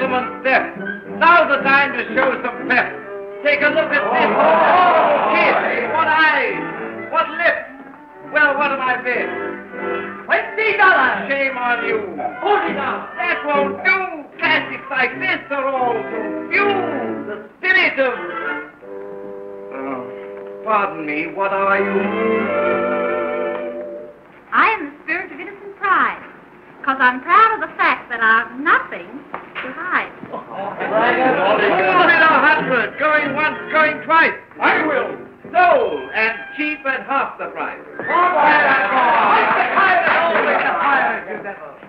gentleman's death. Now's the time to show some pep. Take a look at this. Teeth, what eyes, what lips. Well, what am I bid? $20. Shame on you. $40. That won't do. Classics like this are all too few. The spirit of... pardon me, what are you? I am the spirit of innocent pride, because I'm proud of the fact that I've nothing to hide. Call it 100. Going once, going twice. I will. Sold and cheap at half the price. All right,